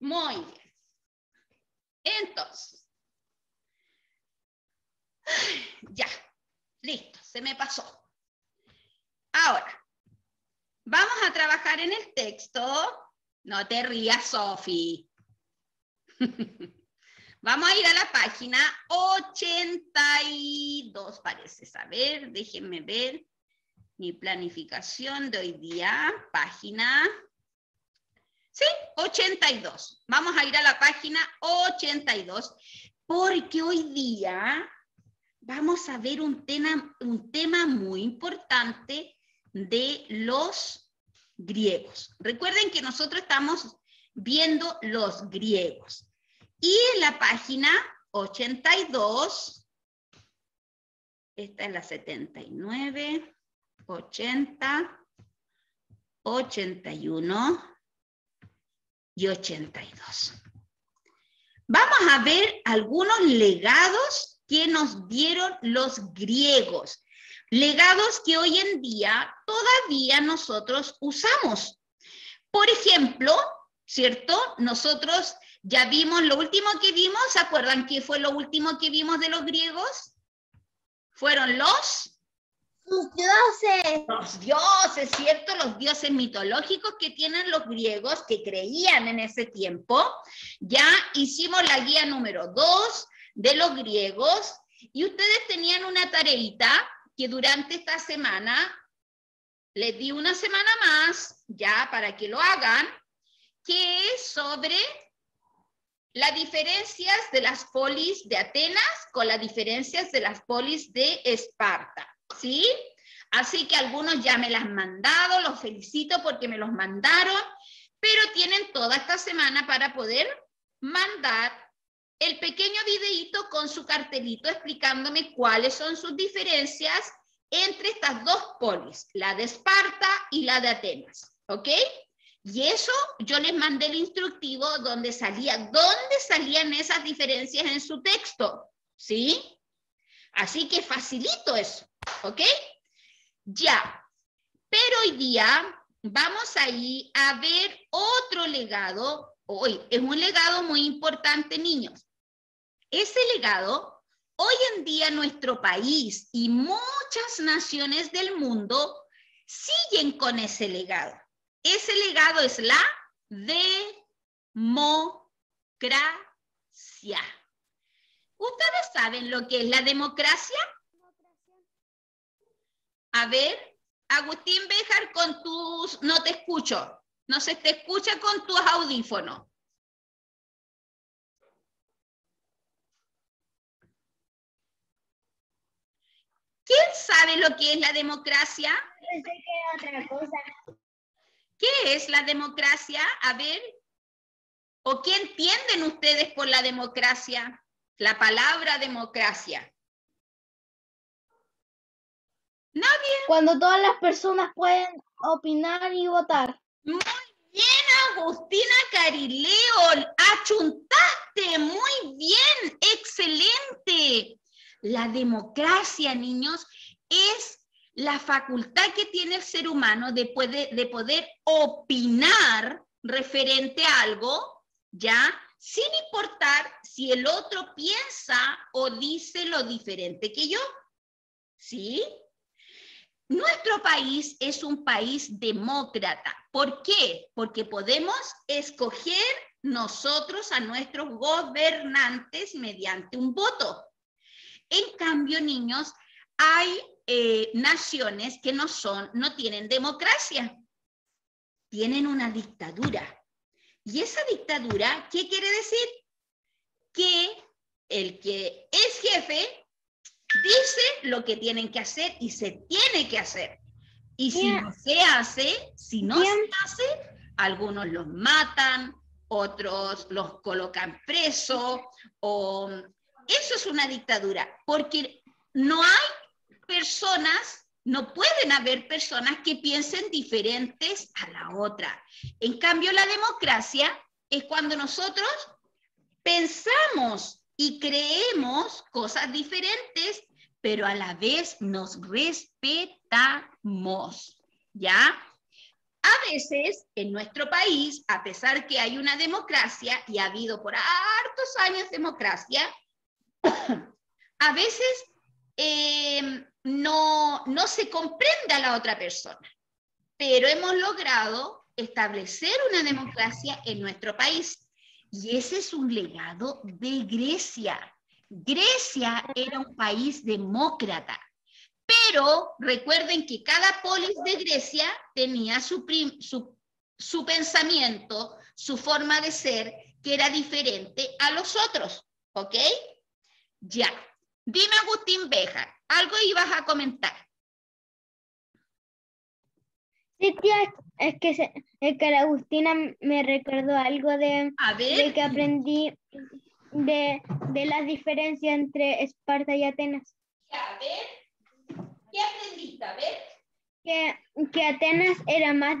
Muy bien. Entonces, ya, listo, se me pasó. Ahora, vamos a trabajar en el texto. No te rías, Sofi. Vamos a ir a la página 82, parece. A ver, déjenme ver mi planificación de hoy día. Página, sí, 82. Vamos a ir a la página 82, porque hoy día vamos a ver un tema muy importante de los griegos. Recuerden que nosotros estamos viendo los griegos. Y en la página 82, esta es la 79, 80, 81 y 82. Vamos a ver algunos legados que nos dieron los griegos. Legados que hoy en día todavía nosotros usamos. Por ejemplo, ¿cierto? Nosotros ya vimos lo último que vimos. ¿Se acuerdan qué fue lo último que vimos de los griegos? Fueron los dioses. Los dioses, ¿cierto? Los dioses mitológicos que tienen los griegos, que creían en ese tiempo. Ya hicimos la guía número 2 de los griegos y ustedes tenían una tareita que durante esta semana, les di una semana más, ya para que lo hagan, que es sobre las diferencias de las polis de Atenas con las diferencias de las polis de Esparta, ¿sí? Así que algunos ya me las han mandado, los felicito porque me los mandaron, pero tienen toda esta semana para poder mandar el pequeño videíto con su cartelito explicándome cuáles son sus diferencias entre estas dos polis, la de Esparta y la de Atenas, ¿ok? Y eso yo les mandé el instructivo donde salían esas diferencias en su texto, ¿sí? Así que facilito eso, ¿ok? Ya, pero hoy día vamos a ir a ver otro legado. Hoy es un legado muy importante, niños. Ese legado, hoy en día nuestro país y muchas naciones del mundo siguen con ese legado. Ese legado es la democracia. ¿Ustedes saben lo que es la democracia? A ver, Agustín Béjar, con tus... No te escucho. No se te escucha con tus audífonos. ¿Quién sabe lo que es la democracia? Pensé que era otra cosa. ¿Qué es la democracia? A ver. ¿O qué entienden ustedes por la democracia? La palabra democracia. ¿Nadie? Cuando todas las personas pueden opinar y votar. Muy bien, Agustina Carileo. Achuntaste. Muy bien. Excelente. La democracia, niños, es la facultad que tiene el ser humano de poder opinar referente a algo, ¿ya? Sin importar si el otro piensa o dice lo diferente que yo, ¿sí? Nuestro país es un país demócrata. ¿Por qué? Porque podemos escoger nosotros a nuestros gobernantes mediante un voto. En cambio, niños, hay naciones que no tienen democracia, tienen una dictadura. Y esa dictadura, ¿qué quiere decir? Que el que es jefe dice lo que tienen que hacer y se tiene que hacer. Y si no se hace, algunos los matan, otros los colocan presos, o eso es una dictadura, porque no hay personas, no pueden haber personas que piensen diferentes a la otra. En cambio, la democracia es cuando nosotros pensamos y creemos cosas diferentes, pero a la vez nos respetamos, ¿ya? A veces, en nuestro país, a pesar que hay una democracia, y ha habido por hartos años democracia, a veces no se comprende a la otra persona. Pero hemos logrado establecer una democracia en nuestro país. Y ese es un legado de Grecia. Grecia era un país demócrata. Pero recuerden que cada polis de Grecia tenía su pensamiento, su forma de ser, que era diferente a los otros. ¿Ok? Ya. Dime, Agustín Béjar, algo ibas a comentar. Sí, tía, es que la Agustina me recordó algo de que aprendí de las diferencias entre Esparta y Atenas. A ver, ¿qué aprendiste? A ver. Que Atenas era más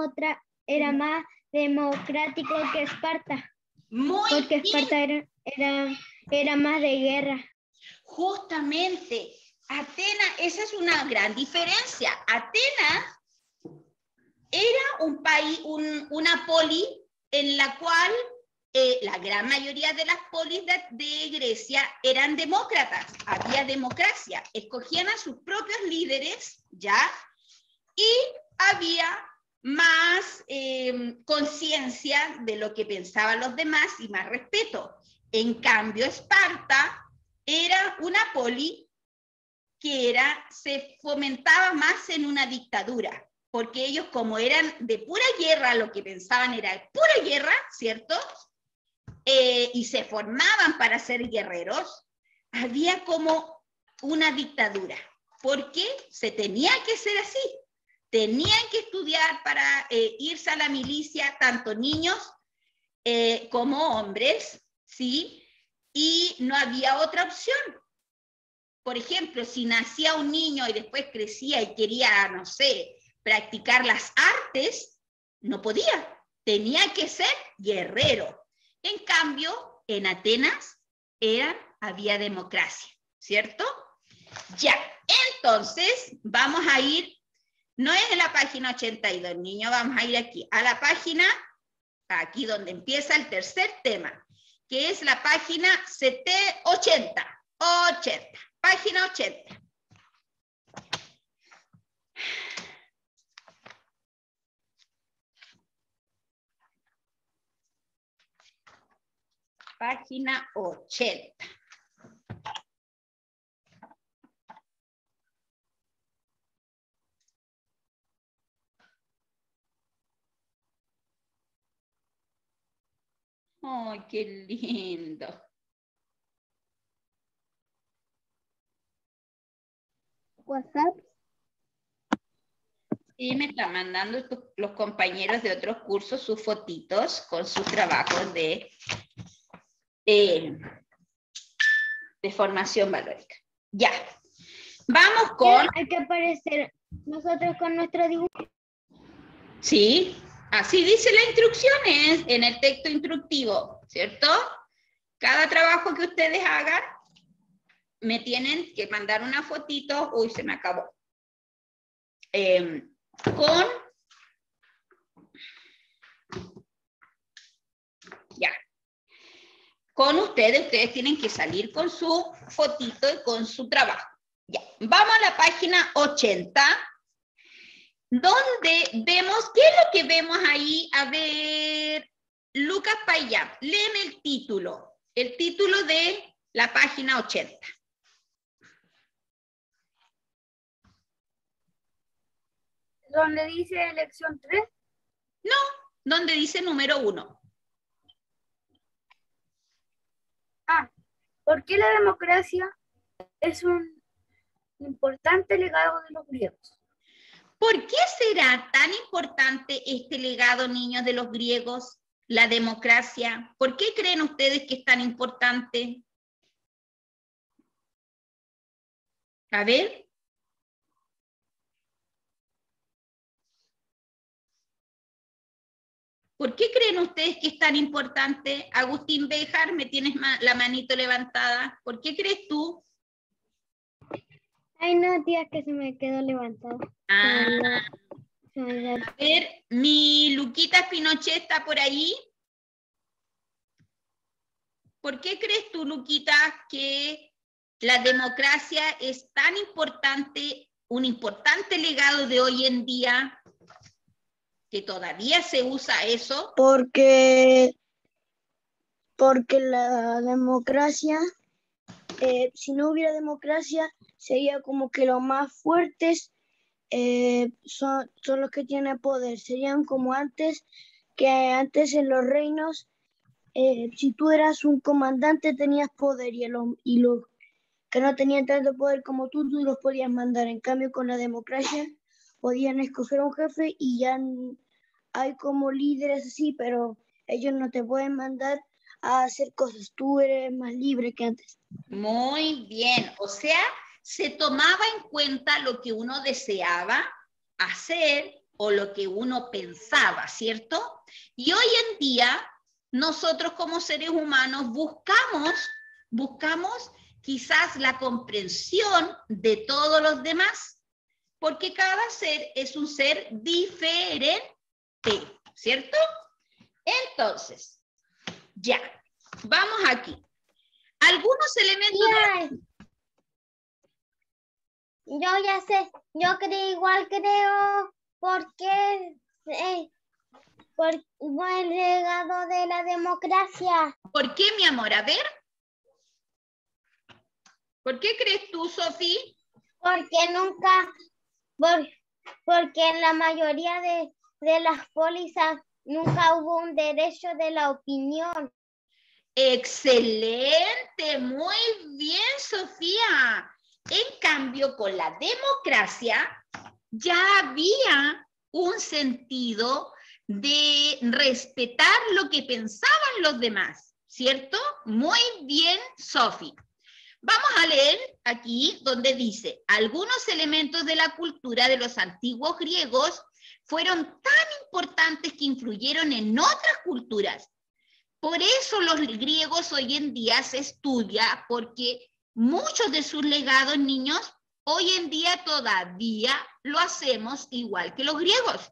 democrático que Esparta. Porque Esparta era más de guerra. Justamente, Atenas, esa es una gran diferencia. Atenas era un país, una poli en la cual la gran mayoría de las polis de Grecia eran demócratas, había democracia, escogían a sus propios líderes, ¿ya? Y había más conciencia de lo que pensaban los demás y más respeto. En cambio, Esparta era una poli que se fomentaba más en una dictadura, porque ellos, como eran de pura guerra, lo que pensaban era de pura guerra, ¿cierto? Y se formaban para ser guerreros, había como una dictadura, porque se tenía que ser así. Tenían que estudiar para irse a la milicia, tanto niños como hombres, ¿sí? Y no había otra opción. Por ejemplo, si nacía un niño y después crecía y quería, no sé, practicar las artes, no podía. Tenía que ser guerrero. En cambio, en Atenas había democracia, ¿cierto? Ya, entonces vamos a ir, no es en la página 82, niños, vamos a ir aquí, a la página, aquí donde empieza el tercer tema, que es la página 80, página 80. Página 80. ¡Ay, qué lindo! WhatsApp. Sí, me están mandando los compañeros de otros cursos sus fotitos con sus trabajos de formación valórica. Ya. Vamos con... Hay que aparecer nosotros con nuestro dibujo. Sí, así dice las instrucciones en el texto instructivo, ¿cierto? Cada trabajo que ustedes hagan, me tienen que mandar una fotito. Uy, se me acabó. Con ustedes tienen que salir con su fotito y con su trabajo. Ya, vamos a la página 80, donde vemos, ¿qué es lo que vemos ahí? A ver, Lucas Payán, léeme el título de la página 80. ¿Dónde dice lección 3? No, donde dice número 1. ¿Por qué la democracia es un importante legado de los griegos? ¿Por qué será tan importante este legado, niños, de los griegos, la democracia? ¿Por qué creen ustedes que es tan importante? A ver. ¿Por qué creen ustedes que es tan importante? Agustín Béjar, me tienes la manito levantada. ¿Por qué crees tú? Ay, no, tía, que se me quedó levantado. A ver, mi Luquita Pinochet está por ahí. ¿Por qué crees tú, Luquita, que la democracia es tan importante, un importante legado de hoy en día, que todavía se usa eso? Porque la democracia, si no hubiera democracia, sería como que los más fuertes son los que tienen poder. Serían como antes, que antes en los reinos, si tú eras un comandante tenías poder y los que no tenían tanto poder como tú los podías mandar. En cambio, con la democracia podían escoger a un jefe y ya hay como líderes así, pero ellos no te pueden mandar a hacer cosas. Tú eres más libre que antes. Muy bien, o sea, se tomaba en cuenta lo que uno deseaba hacer o lo que uno pensaba, ¿cierto? Y hoy en día, nosotros como seres humanos buscamos quizás la comprensión de todos los demás, porque cada ser es un ser diferente, ¿cierto? Entonces, ya, vamos aquí. Algunos elementos... Yo ya sé, yo creo igual porque por el legado de la democracia. ¿Por qué, mi amor? A ver. ¿Por qué crees tú, Sofía? Porque en la mayoría de las pólizas nunca hubo un derecho de la opinión. Excelente, muy bien, Sofía. En cambio, con la democracia ya había un sentido de respetar lo que pensaban los demás, ¿cierto? Muy bien, Sofía. Vamos a leer aquí donde dice, algunos elementos de la cultura de los antiguos griegos fueron tan importantes que influyeron en otras culturas. Por eso los griegos hoy en día se estudia, porque muchos de sus legados, niños, hoy en día todavía lo hacemos igual que los griegos.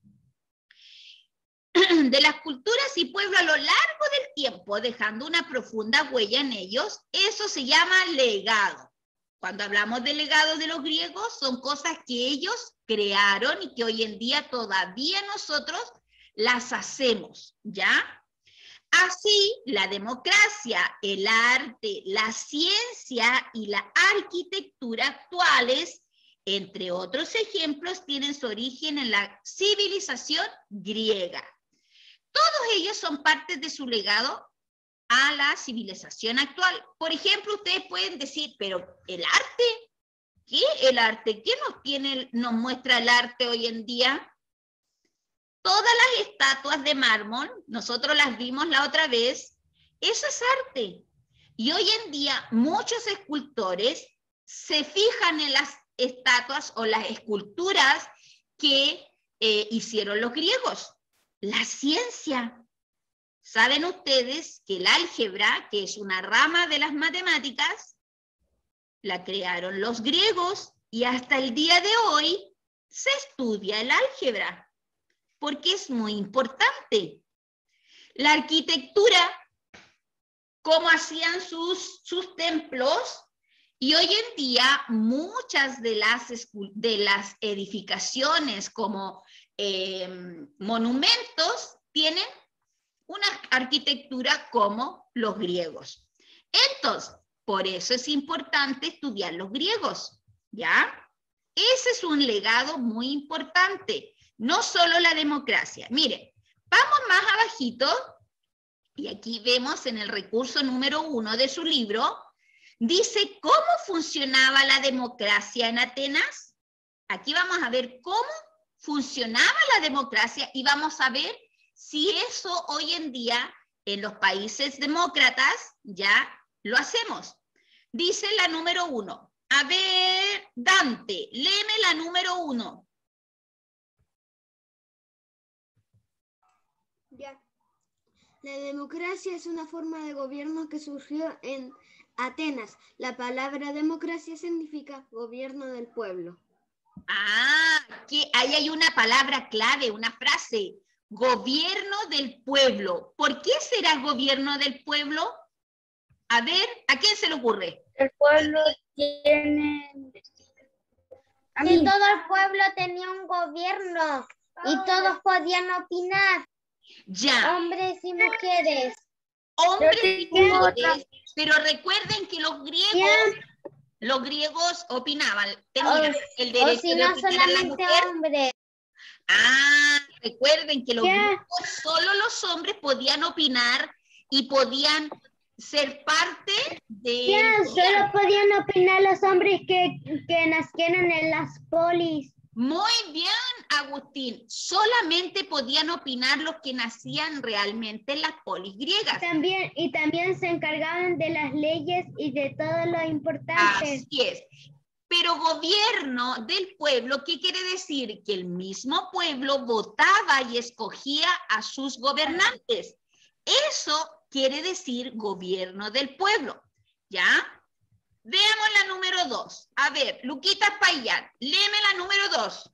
De las culturas y pueblos a lo largo del tiempo, dejando una profunda huella en ellos, eso se llama legado. Cuando hablamos de legado de los griegos, son cosas que ellos crearon y que hoy en día todavía nosotros las hacemos, ¿ya? Así, la democracia, el arte, la ciencia y la arquitectura actuales, entre otros ejemplos, tienen su origen en la civilización griega. Todos ellos son parte de su legado a la civilización actual. Por ejemplo, ustedes pueden decir, pero ¿el arte? ¿Qué? ¿El arte? ¿Qué nos muestra el arte hoy en día? Todas las estatuas de mármol, nosotros las vimos la otra vez, eso es arte. Y hoy en día muchos escultores se fijan en las estatuas o las esculturas que hicieron los griegos. La ciencia. ¿Saben ustedes que el álgebra, que es una rama de las matemáticas, la crearon los griegos y hasta el día de hoy se estudia el álgebra? Porque es muy importante. La arquitectura, cómo hacían sus templos, y hoy en día muchas de las edificaciones como monumentos tienen una arquitectura como los griegos. Entonces, por eso es importante estudiar los griegos, ¿ya? Ese es un legado muy importante. No solo la democracia. Miren, vamos más abajito, y aquí vemos en el recurso número 1 de su libro, dice cómo funcionaba la democracia en Atenas. Aquí vamos a ver cómo funcionaba la democracia y vamos a ver si eso hoy en día en los países demócratas ya lo hacemos. Dice la número 1. A ver, Dante, léeme la número 1. Ya. La democracia es una forma de gobierno que surgió en Atenas. La palabra democracia significa gobierno del pueblo. Que ahí hay una palabra clave, una frase. Gobierno del pueblo. ¿Por qué será gobierno del pueblo? A ver, ¿a quién se le ocurre? El pueblo tiene... Si todo el pueblo tenía un gobierno y todos podían opinar. Ya. Hombres y mujeres. Hombres y mujeres. Pero recuerden que los griegos opinaban. Tenían el derecho de opinar a la mujer. Hombres. Recuerden que los griegos, solo los hombres podían opinar y podían ser parte de... Solo podían opinar los hombres que nacieron en las polis. Muy bien, Agustín. Solamente podían opinar los que nacían realmente en las polis griegas. Y también se encargaban de las leyes y de todo lo importante. Así es. Pero gobierno del pueblo, ¿qué quiere decir? Que el mismo pueblo votaba y escogía a sus gobernantes. Eso quiere decir gobierno del pueblo, ¿ya? Veamos la número 2. A ver, Luquita Payán, léeme la número 2.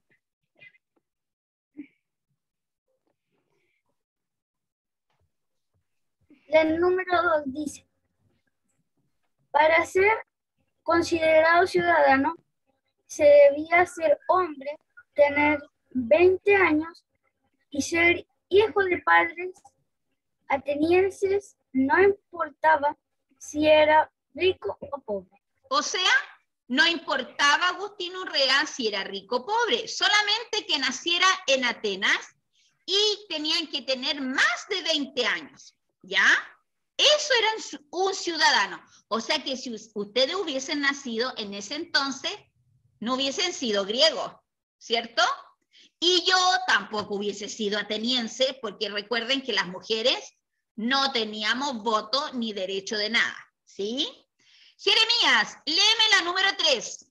El número 2 dice, para ser considerado ciudadano, se debía ser hombre, tener 20 años y ser hijo de padres atenienses, no importaba si era rico o pobre. O sea, no importaba Agustín Urrea si era rico o pobre, solamente que naciera en Atenas y tenían que tener más de 20 años, ¿ya? Eso era un ciudadano. O sea que si ustedes hubiesen nacido en ese entonces, no hubiesen sido griegos, ¿cierto? Y yo tampoco hubiese sido ateniense, porque recuerden que las mujeres no teníamos voto ni derecho de nada, ¿sí? Jeremías, léeme la número 3.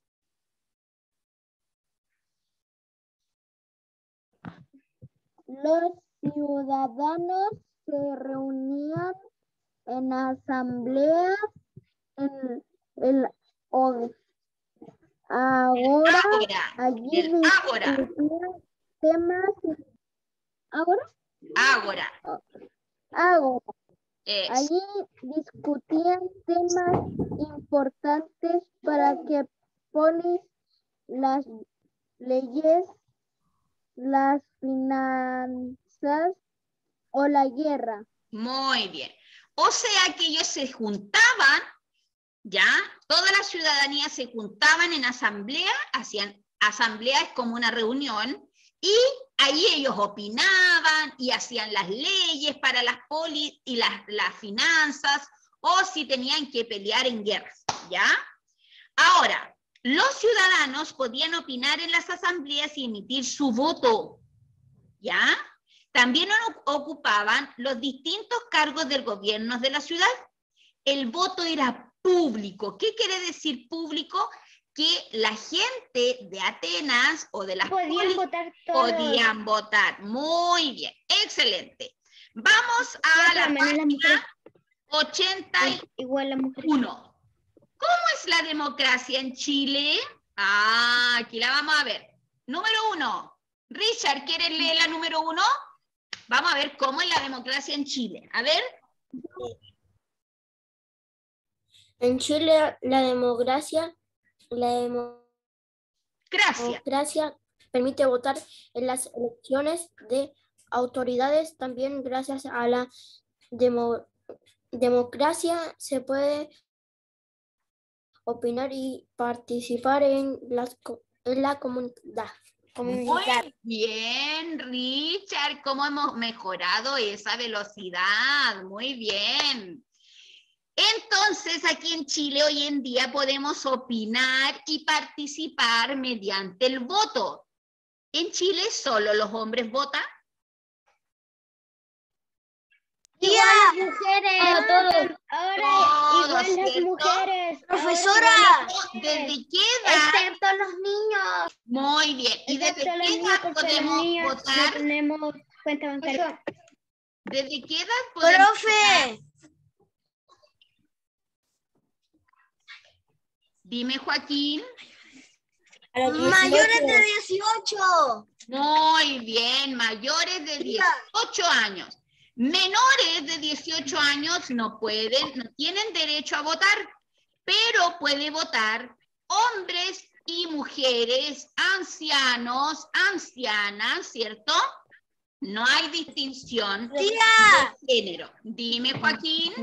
Los ciudadanos se reunían en asambleas en el Ágora. Allí discutían temas. Ágora. Allí discutían temas importantes para que ponen las leyes, las finanzas o la guerra. Muy bien. O sea que ellos se juntaban, ¿ya? Toda la ciudadanía se juntaban en asamblea, hacían asambleas como una reunión, y ahí ellos opinaban y hacían las leyes para las polis y las finanzas, o si tenían que pelear en guerras, ¿ya? Ahora, los ciudadanos podían opinar en las asambleas y emitir su voto, ¿ya? También ocupaban los distintos cargos del gobierno de la ciudad. El voto era público. ¿Qué quiere decir público? Que la gente de Atenas o de las podían votar todos. Podían votar. Muy bien, excelente. Vamos a la página 81. ¿Cómo es la democracia en Chile? Aquí la vamos a ver. Número 1. Richard, ¿quieres leer la número 1? Vamos a ver cómo es la democracia en Chile. A ver. En Chile la democracia permite votar en las elecciones de autoridades. También gracias a la democracia se puede opinar y participar en la comunidad. Muy bien, Richard, cómo hemos mejorado esa velocidad. Muy bien. Entonces, aquí en Chile hoy en día podemos opinar y participar mediante el voto. ¿En Chile solo los hombres votan? Igual las mujeres. Ahora igual las mujeres. Profesora. ¿Desde qué edad? Excepto los niños. Muy bien. ¿Y desde qué edad podemos votar? No tenemos cuenta bancaria. ¿Desde qué edad podemos votar? Dime, Joaquín. Mayores de 18. Muy bien, mayores de 18 años. Menores de 18 años no tienen derecho a votar, pero puede votar hombres y mujeres, ancianos, ancianas, ¿cierto? No hay distinción de género. Dime, Joaquín.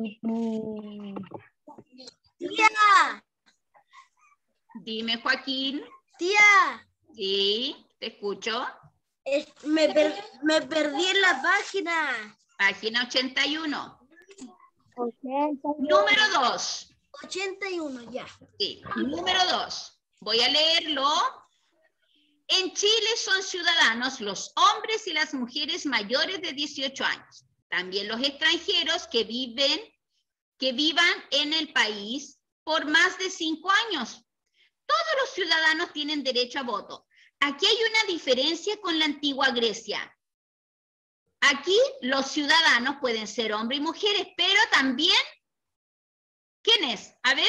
Tía. Dime, Joaquín. Tía. Sí, te escucho. Me perdí en la página. Página 81. Número 2. 81, ya. Sí, número 2. Voy a leerlo. En Chile son ciudadanos los hombres y las mujeres mayores de 18 años. También los extranjeros que vivan en el país por más de 5 años. Todos los ciudadanos tienen derecho a voto. Aquí hay una diferencia con la antigua Grecia. Aquí los ciudadanos pueden ser hombres y mujeres, pero también, ¿quiénes? A ver.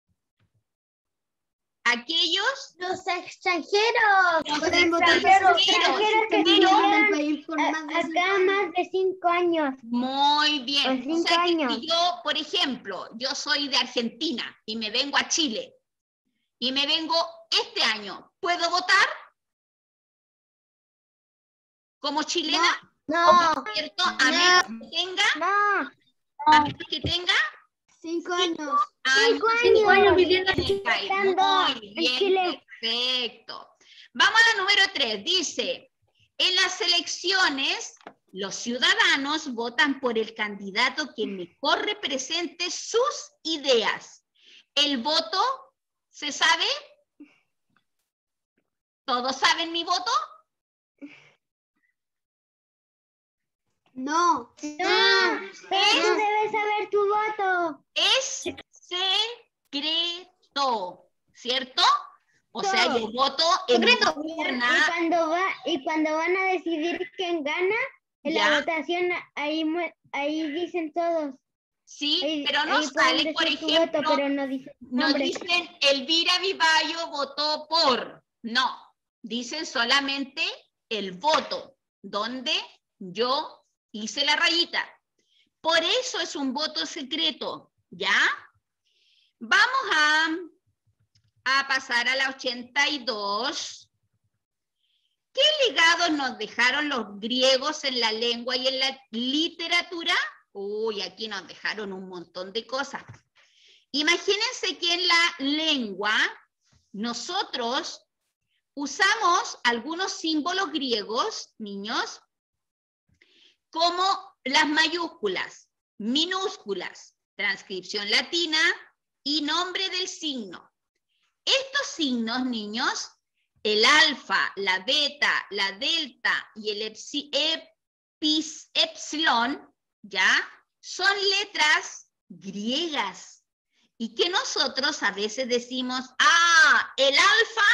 Aquellos. Los extranjeros. Los extranjeros que viven acá más de 5 años. Muy bien. Pues 5 años. Si yo, por ejemplo, yo soy de Argentina y me vengo a Chile y me vengo este año, ¿puedo votar como chilena? No. ¿Cierto? A menos que tenga. No. A menos que tenga 5 años. 5 años viviendo en el país. Muy bien, en Chile. Perfecto. Vamos a la número 3. Dice, en las elecciones, los ciudadanos votan por el candidato que mejor represente sus ideas. ¿El voto se sabe? ¿Todos saben mi voto? No. No, pero tú debes saber tu voto. Es secreto, ¿cierto? O sea, y el voto Secreto. Y cuando van a decidir quién gana, en la votación, ahí dicen todos. Sí, Ahí, pero no sale, por ejemplo, voto, pero no dicen Elvira Vivallo votó por. No, dicen solamente el voto, donde yo hice la rayita. Por eso es un voto secreto, ¿ya? Vamos a pasar a la 82. ¿Qué legados nos dejaron los griegos en la lengua y en la literatura? Uy, aquí nos dejaron un montón de cosas. Imagínense que en la lengua nosotros usamos algunos símbolos griegos, niños, como las mayúsculas, minúsculas, transcripción latina y nombre del signo. Estos signos, niños, el alfa, la beta, la delta y el epsilon, ¿ya? Son letras griegas y que nosotros a veces decimos, el alfa,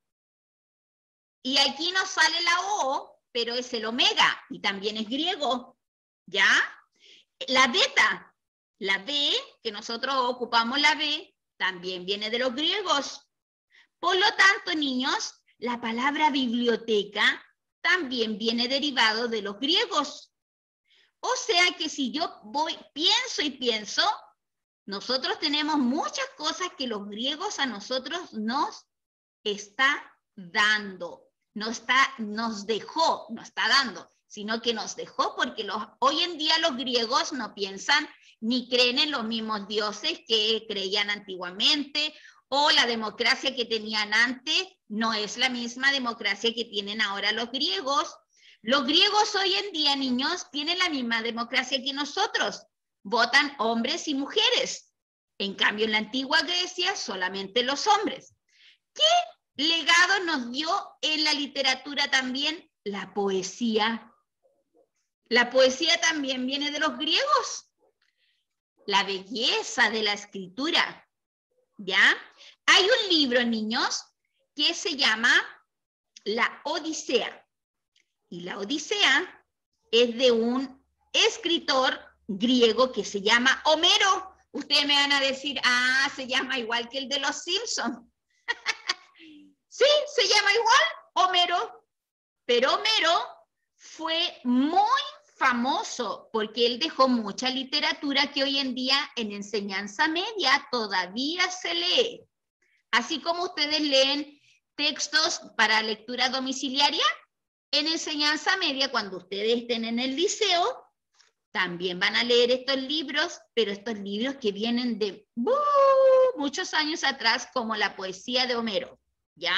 y aquí nos sale la O, pero es el omega y también es griego, ¿ya? La beta, la B, que nosotros ocupamos la B, también viene de los griegos. Por lo tanto, niños, la palabra biblioteca también viene derivado de los griegos. O sea que si yo pienso, nosotros tenemos muchas cosas que los griegos a nosotros nos está dando. No está dando, sino que nos dejó porque hoy en día los griegos no piensan ni creen en los mismos dioses que creían antiguamente, o la democracia que tenían antes no es la misma democracia que tienen ahora los griegos. Los griegos hoy en día, niños, tienen la misma democracia que nosotros. Votan hombres y mujeres. En cambio, en la antigua Grecia, solamente los hombres. ¿Qué legado nos dio en la literatura también? La poesía. La poesía también viene de los griegos. La belleza de la escritura, ¿ya? Hay un libro, niños, que se llama La Odisea. Y la Odisea es de un escritor griego que se llama Homero. Ustedes me van a decir, se llama igual que el de los Simpsons. Sí, se llama igual, Homero. Pero Homero fue muy famoso porque él dejó mucha literatura que hoy en día en enseñanza media todavía se lee. Así como ustedes leen textos para lectura domiciliaria, en enseñanza media, cuando ustedes estén en el liceo, también van a leer estos libros, pero estos libros que vienen de muchos años atrás, como la poesía de Homero, ¿ya?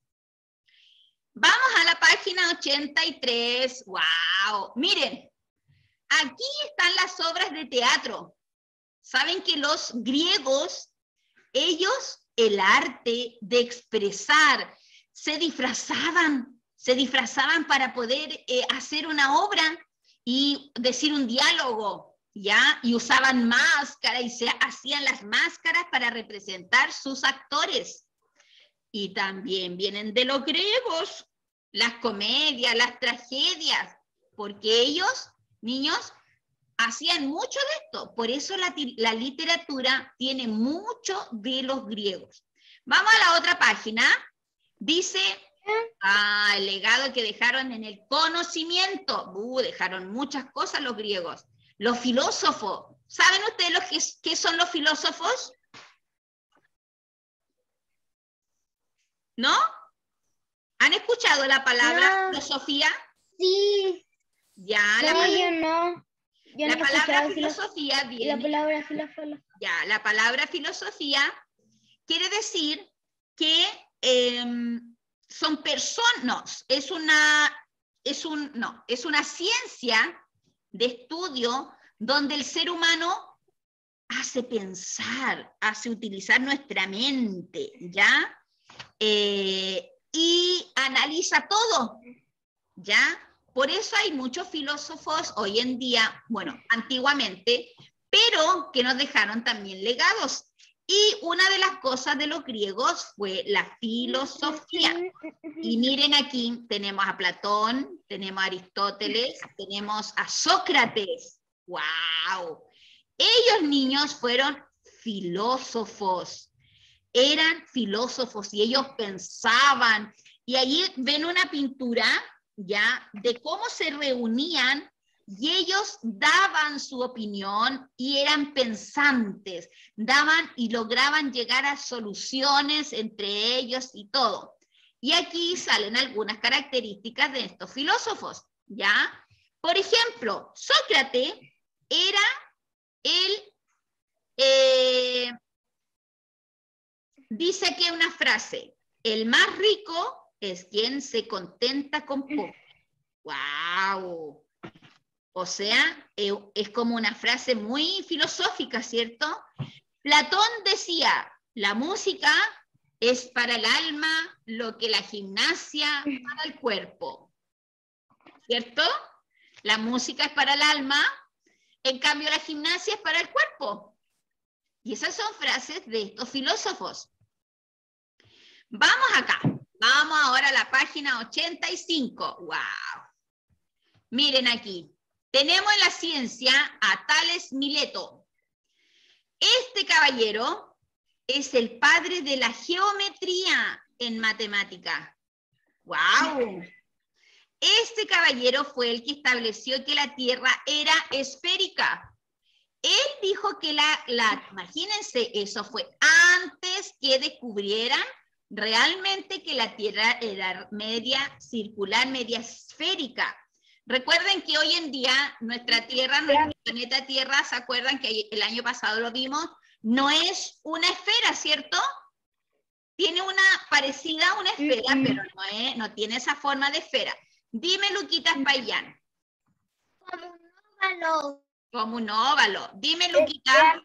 Vamos a la página 83. ¡Wow! Miren, aquí están las obras de teatro. Saben que los griegos, ellos, el arte de expresar, se disfrazaban para poder hacer una obra y decir un diálogo, ¿ya? Y usaban máscara y se hacían las máscaras para representar sus actores. Y también vienen de los griegos, las comedias, las tragedias, porque ellos, niños, hacían mucho de esto. Por eso la literatura tiene mucho de los griegos. Vamos a la otra página. Dice, el legado que dejaron en el conocimiento. Dejaron muchas cosas los griegos. Los filósofos. ¿Saben ustedes qué son los filósofos? ¿No? ¿Han escuchado la palabra filosofía? Sí. Ya, la palabra filosofía viene. La palabra filosofía quiere decir que son personas, es una ciencia de estudio donde el ser humano hace pensar, hace utilizar nuestra mente, ¿ya? Y analiza todo, ¿ya? Por eso hay muchos filósofos hoy en día, bueno, antiguamente, pero que nos dejaron también legados. Y una de las cosas de los griegos fue la filosofía. Y miren aquí, tenemos a Platón, tenemos a Aristóteles, tenemos a Sócrates. ¡Wow! Ellos, niños, fueron filósofos. Eran filósofos y ellos pensaban. Y allí ven una pintura, ¿ya? De cómo se reunían y ellos daban su opinión y eran pensantes, daban y lograban llegar a soluciones entre ellos y todo. Y aquí salen algunas características de estos filósofos, ¿ya? Por ejemplo, Sócrates era dice aquí una frase, el más rico es quien se contenta con poco. ¡Wow! O sea, es como una frase muy filosófica, ¿cierto? Platón decía, la música es para el alma lo que la gimnasia para el cuerpo, ¿cierto? La música es para el alma, en cambio la gimnasia es para el cuerpo. Y esas son frases de estos filósofos. Vamos acá, vamos ahora a la página 85. ¡Wow! Miren aquí. Tenemos en la ciencia a Tales Mileto. Este caballero es el padre de la geometría en matemática. ¡Wow! Este caballero fue el que estableció que la Tierra era esférica. Él dijo que imagínense, eso fue antes que descubrieran realmente que la Tierra era media circular, media esférica. Recuerden que hoy en día nuestra Tierra, nuestro planeta Tierra, ¿se acuerdan que el año pasado lo vimos? No es una esfera, ¿cierto? Tiene una parecida a una esfera, pero no tiene esa forma de esfera. Dime, Luquita Payán. Como un óvalo. Como un óvalo. Dime, Luquita.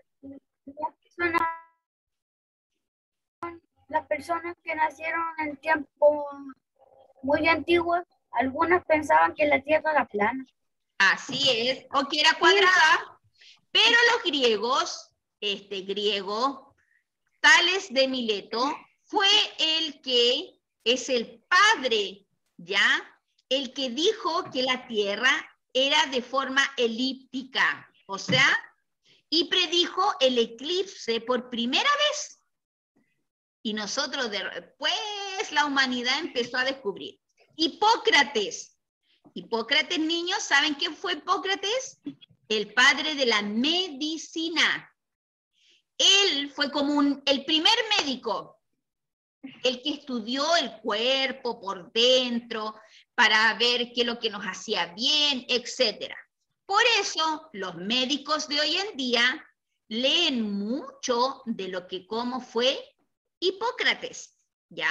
Las personas que nacieron en tiempos muy antiguos, algunas pensaban que la Tierra era plana. Así es, o que era cuadrada. Pero los griegos, este griego, Tales de Mileto, fue el que es el padre, ¿ya? El que dijo que la Tierra era de forma elíptica, o sea, y predijo el eclipse por primera vez. Y nosotros después la humanidad empezó a descubrir. Hipócrates. Hipócrates, niños, ¿saben quién fue Hipócrates? El padre de la medicina. Él fue como el primer médico, el que estudió el cuerpo por dentro para ver qué es lo que nos hacía bien, etc. Por eso los médicos de hoy en día leen mucho de cómo fue Hipócrates, ¿ya?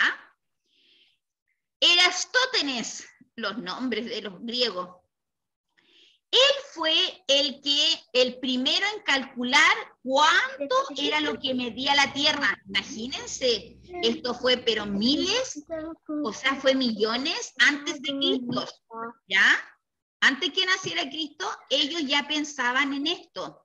Erastótenes, los nombres de los griegos. Él fue el primero en calcular cuánto era lo que medía la Tierra. Imagínense, esto fue, pero miles, o sea, fue millones antes de Cristo, ¿ya? Antes que naciera Cristo, ellos ya pensaban en esto.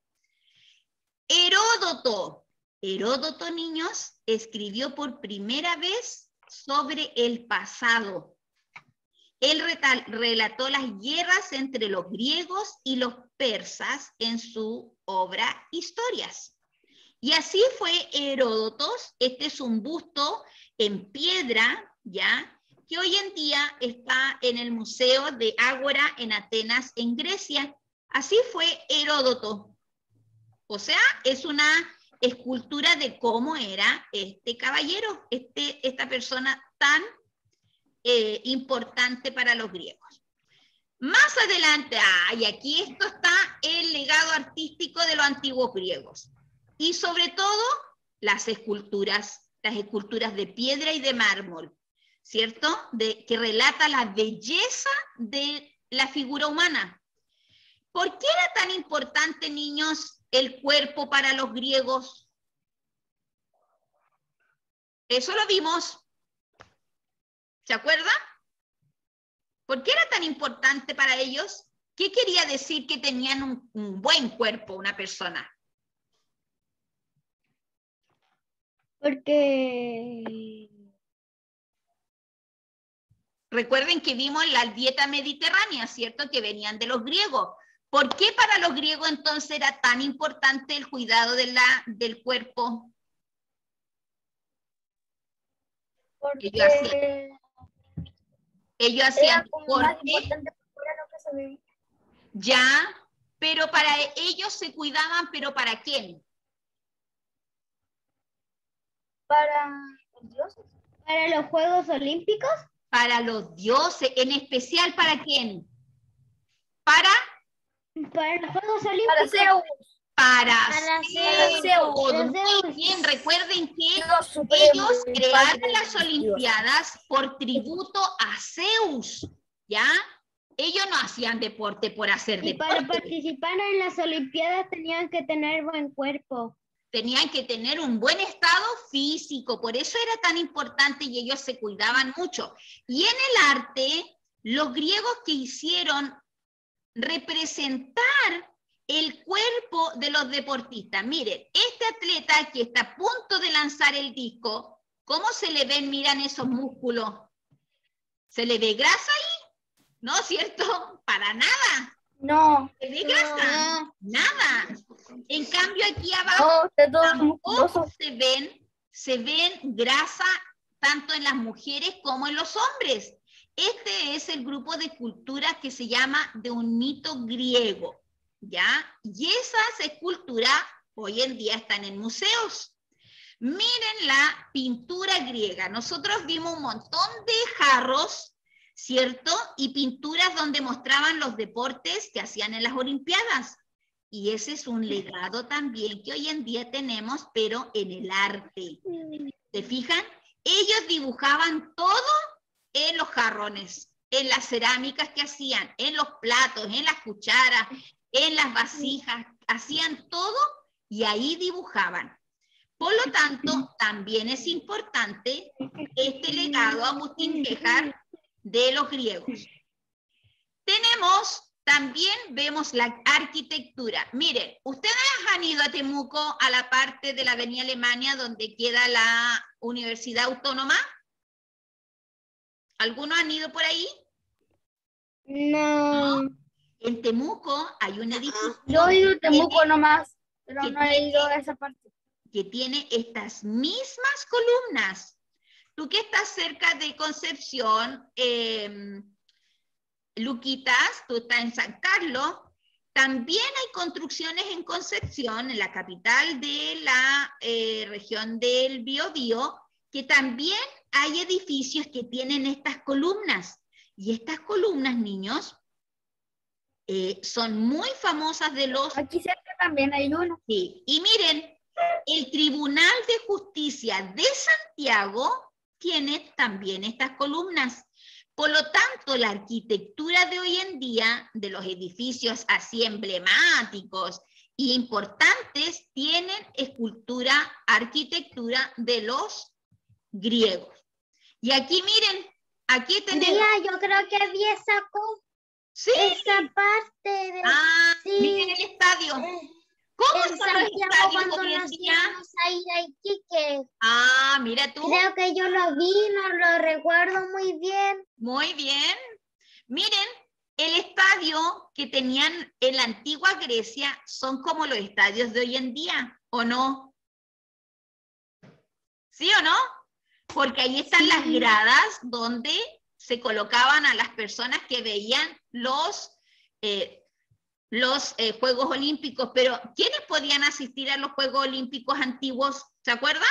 Heródoto, niños, escribió por primera vez sobre el pasado. Él relató las guerras entre los griegos y los persas en su obra Historias. Y así fue Heródoto. Este es un busto en piedra, ¿ya? Que hoy en día está en el Museo de Ágora en Atenas, en Grecia. Así fue Heródoto. O sea, es una escultura de cómo era este caballero, esta persona tan importante para los griegos. Más adelante, y aquí esto está el legado artístico de los antiguos griegos. Y sobre todo, las esculturas de piedra y de mármol, ¿cierto? Que relata la belleza de la figura humana. ¿Por qué era tan importante, niños, el cuerpo para los griegos? Eso lo vimos. ¿Se acuerdan? ¿Por qué era tan importante para ellos? ¿Qué quería decir que tenían un buen cuerpo una persona? Porque... Recuerden que vimos la dieta mediterránea, ¿cierto? Que venían de los griegos. ¿Por qué para los griegos entonces era tan importante el cuidado del cuerpo? Porque ellos hacían deporte. Ya, pero para ellos se cuidaban, ¿pero para quién? Para los dioses. ¿Para los Juegos Olímpicos? Para los dioses, en especial ¿para quién? Para los Juegos Olímpicos. Para Zeus. Muy bien, recuerden que ellos crearon las Olimpiadas por tributo a Zeus, ¿ya? Ellos no hacían deporte por hacer deporte. Y para participar en las Olimpiadas tenían que tener buen cuerpo. Tenían que tener un buen estado físico, por eso era tan importante y ellos se cuidaban mucho. Y en el arte, los griegos que hicieron representar el cuerpo de los deportistas. Miren, este atleta que está a punto de lanzar el disco, ¿cómo se le ven? Miran esos músculos. ¿Se le ve grasa ahí? ¿No, cierto? Para nada. No. ¿Se ve grasa? No. Nada. En cambio, aquí abajo tampoco se ven grasa tanto en las mujeres como en los hombres. Este es el grupo de esculturas que se llama de un mito griego, ¿ya? Y esas esculturas hoy en día están en museos. Miren la pintura griega. Nosotros vimos un montón de jarros, ¿cierto? Y pinturas donde mostraban los deportes que hacían en las Olimpiadas. Y ese es un legado también que hoy en día tenemos, pero en el arte. ¿Se fijan? Ellos dibujaban todo en los jarrones, en las cerámicas que hacían, en los platos, en las cucharas, en las vasijas, hacían todo y ahí dibujaban. Por lo tanto, también es importante este legado, Agustín Béjar, de los griegos. También vemos la arquitectura. Miren, ¿ustedes han ido a Temuco, a la parte de la Avenida Alemania, donde queda la Universidad Autónoma? ¿Algunos han ido por ahí? No. En Temuco hay un edificio. Yo he ido a Temuco nomás, pero no he ido a esa parte. que tiene estas mismas columnas. Tú que estás cerca de Concepción, Luquitas, tú estás en San Carlos, también hay construcciones en Concepción, en la capital de la región del Biobío, que también hay edificios que tienen estas columnas. Y estas columnas, niños, son muy famosas de los... Aquí cerca también hay uno. Sí, y miren, el Tribunal de Justicia de Santiago tiene también estas columnas. Por lo tanto, la arquitectura de hoy en día, de los edificios así emblemáticos e importantes, tienen escultura, arquitectura de los griegos. Y aquí miren, aquí tenemos... Mira, yo creo que vi esa parte de... sí. Miren el estadio. ¿Cómo son los estadios hoy en día? Mira tú. Creo que yo lo vi, no lo recuerdo muy bien. Muy bien. Miren, el estadio que tenían en la antigua Grecia son como los estadios de hoy en día, ¿o no? ¿Sí o no? Porque ahí están las gradas donde se colocaban a las personas que veían los Juegos Olímpicos, pero ¿quiénes podían asistir a los Juegos Olímpicos antiguos? ¿Se acuerdan?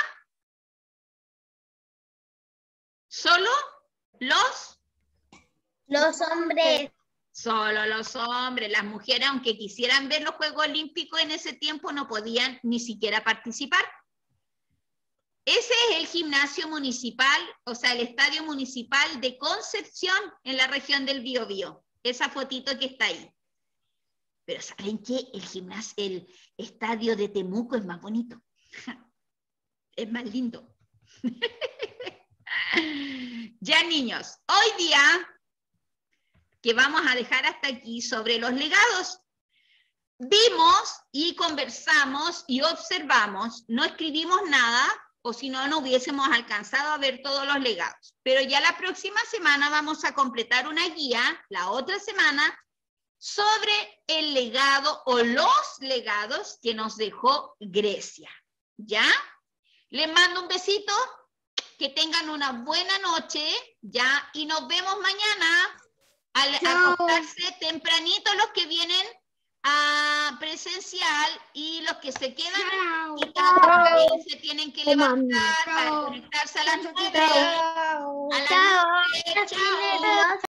¿Solo los hombres. Solo los hombres. Las mujeres, aunque quisieran ver los Juegos Olímpicos en ese tiempo, no podían ni siquiera participar. Ese es el gimnasio municipal, o sea, el estadio municipal de Concepción en la región del Biobío. Esa fotito que está ahí. Pero ¿saben qué? El estadio de Temuco es más bonito. Es más lindo. Ya, niños, hoy día que vamos a dejar hasta aquí sobre los legados, vimos y conversamos y observamos, no escribimos nada, o si no, no hubiésemos alcanzado a ver todos los legados. Pero ya la próxima semana vamos a completar una guía, la otra semana, sobre el legado o los legados que nos dejó Grecia. ¿Ya? Les mando un besito, que tengan una buena noche, ¿ya? Y nos vemos mañana al acostarse tempranito los que vienen a presencial y los que se quedan y se tienen que levantar para conectarse a las 9. A las 9. Chao.